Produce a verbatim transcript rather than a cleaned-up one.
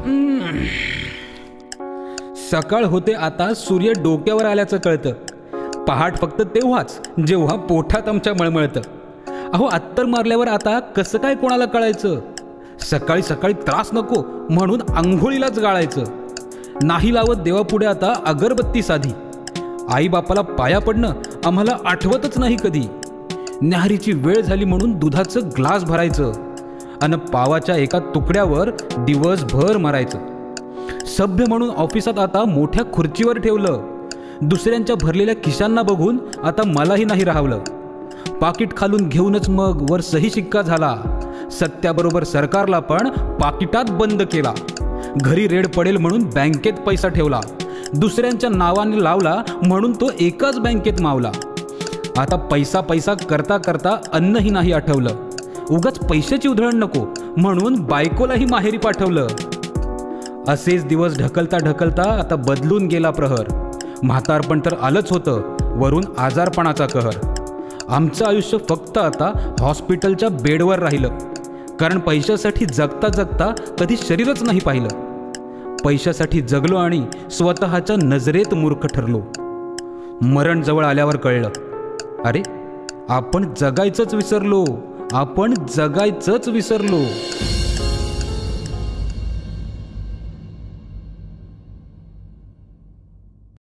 सकाळ होते आता सूर्य डोक्यावर आल्याचं कळतं. पहाट फक्त तेव्हाच जेव्हा पोटात आमच्या मळमळतं. अहो अत्तर मारल्यावर आता कसं काय कोणाला कळायचं? सकाळी सकाळी त्रास नको म्हणून आंघोळीलाच गाळायचं. नाही लावत देवापुढे आता अगरबत्ती साधी. आई बापाला पाया पडणं आम्हाला आठवतच नाही कधी. न्याहारीची वेळ झाली म्हणून दुधाचं ग्लास भरायचं आणि पावाच्या एका तुकड्यावर दिवसभर मारायचं. सभ्य म्हणून ऑफिसात आता मोठ्या खुर्चीवर ठेवलं. दुसऱ्यांच्या भरलेल्या खिशांना बघून आता मलाही नाही राहावलं. पाकिट खालून घेऊनच मग वर सही शिक्का झाला. सत्याबरोबर सरकारला पण पाकिटात बंद केला. घरी रेड पडेल म्हणून बँकेत पैसा ठेवला. दुसऱ्यांच्या नावाने लावला म्हणून तो एकाच बँकेत मावला. आता पैसा पैसा करता करता अन्नही नाही आठवलं. उगाच पैशाची उधळण नको म्हणून बायकोलाही माहेरी पाठवलं. असेच दिवस ढकलता ढकलता आता बदलून गेला प्रहर. म्हातारपण तर आलंच होतं, वरून आजारपणाचा कहर. आमचं आयुष्य फक्त आता हॉस्पिटलच्या बेडवर राहिलं. कारण पैशासाठी जगता जगता कधी शरीरच नाही पाहिलं. पैशासाठी जगलो आणि स्वतःच्या नजरेत मूर्ख ठरलो. मरण जवळ आल्यावर कळलं, अरे आपण जगायचंच विसरलो. आपण जगायचंच विसरलो.